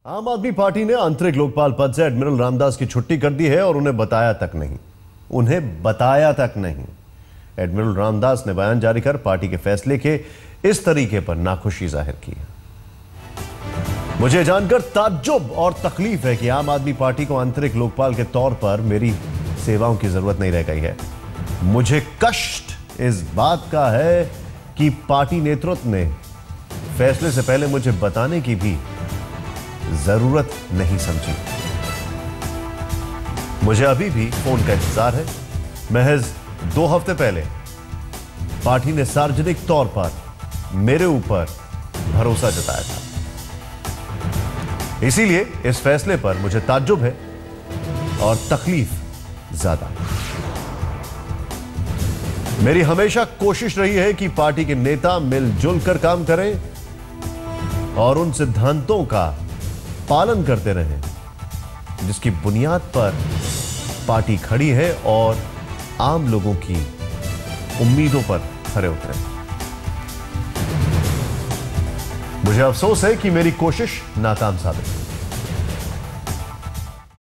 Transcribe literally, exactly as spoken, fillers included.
आम आदमी पार्टी ने आंतरिक लोकपाल पद से एडमिरल रामदास की छुट्टी कर दी है और उन्हें बताया तक नहीं उन्हें बताया तक नहीं एडमिरल रामदास ने बयान जारी कर पार्टी के फैसले के इस तरीके पर नाखुशी जाहिर की है। मुझे जानकर ताज्जुब और तकलीफ है कि आम आदमी पार्टी को आंतरिक लोकपाल के तौर पर मेरी सेवाओं की जरूरत नहीं रह गई है। मुझे कष्ट इस बात का है कि पार्टी नेतृत्व ने फैसले से पहले मुझे बताने की भी जरूरत नहीं समझी। मुझे अभी भी फोन का इंतजार है। महज दो हफ्ते पहले पार्टी ने सार्वजनिक तौर पर मेरे ऊपर भरोसा जताया था, इसीलिए इस फैसले पर मुझे ताज्जुब है और तकलीफ ज्यादा। मेरी हमेशा कोशिश रही है कि पार्टी के नेता मिलजुल कर काम करें और उन सिद्धांतों का पालन करते रहें जिसकी बुनियाद पर पार्टी खड़ी है और आम लोगों की उम्मीदों पर खरे उतरे। मुझे अफसोस है कि मेरी कोशिश नाकाम साबित हुई।